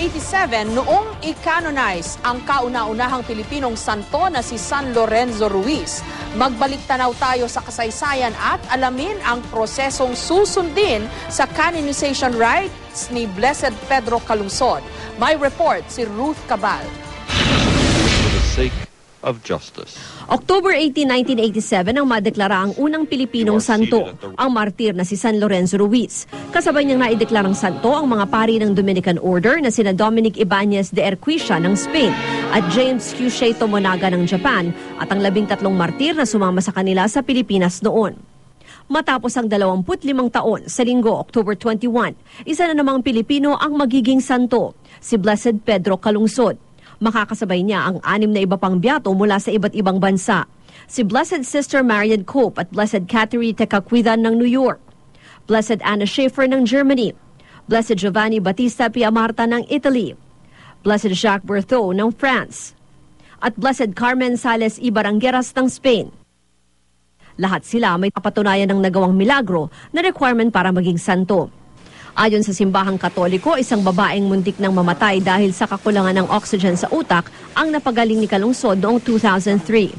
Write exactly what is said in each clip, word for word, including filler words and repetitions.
eighty-seven noong i-canonize ang kauna-unahang Pilipinong santo na si San Lorenzo Ruiz. Magbalik tanaw tayo sa kasaysayan at alamin ang prosesong susundin sa canonization rites ni Blessed Pedro Calungsod. May report si Ruth Cabal. For the sake of justice. October eighteen, nineteen eighty-seven ang madeklara ang unang Pilipinong santo, ang martir na si San Lorenzo Ruiz. Kasabay niyang naideklarang santo ang mga pari ng Dominican Order na sina Dominic Ibanez de Erquisia ng Spain at James Kyusei Tomonaga ng Japan at ang labing tatlong martir na sumama sa kanila sa Pilipinas noon. Matapos ang dalawamput limang taon, sa linggo, October twenty-first, isa na namang Pilipino ang magiging santo, si Blessed Pedro Calungsod. Makakasabay niya ang anim na iba pang biyato mula sa iba't ibang bansa. Si Blessed Sister Marian Cope at Blessed Catherine Tecaquidan ng New York. Blessed Anna Schaefer ng Germany. Blessed Giovanni Battista Piamarta ng Italy. Blessed Jacques Berthaud ng France. At Blessed Carmen Sales Ibarangueras ng Spain. Lahat sila may kapatunayan ng nagawang milagro na requirement para maging santo. Ayon sa simbahang Katoliko, isang babaeng muntik nang mamatay dahil sa kakulangan ng oxygen sa utak ang napagaling ni Calungsod noong two thousand three.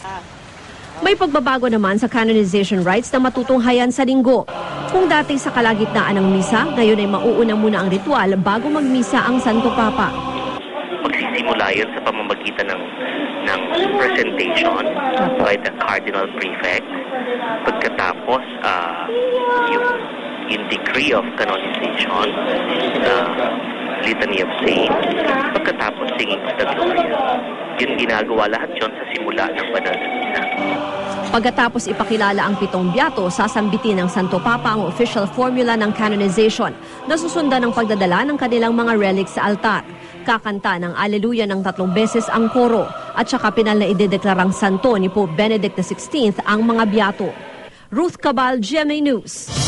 May pagbabago naman sa canonization rites na matutunghayan sa linggo. Kung dati sa kalagitnaan ng misa, ngayon ay mauuna muna ang ritual bago magmisa ang Santo Papa. Magsisimula yun sa pamamagitan ng, ng presentation by the Cardinal Prefect. Pagkatapos, uh, yung in decree of canonization, the Litany of Saints, pagkatapos singing of the Gloria. Yun ginagawa lahat yun sa simula ng banal na misa. Pagkatapos ipakilala ang pitong biyato, sasambitin ng Santo Papa ang official formula ng canonization na susundan ng pagdadala ng kanilang mga relics sa altar. Kakanta ng Alleluia ng tatlong beses ang koro at saka pinal na idedeklarang santo ni Pope Benedict the sixteenth ang mga biyato. Ruth Cabal, G M A News.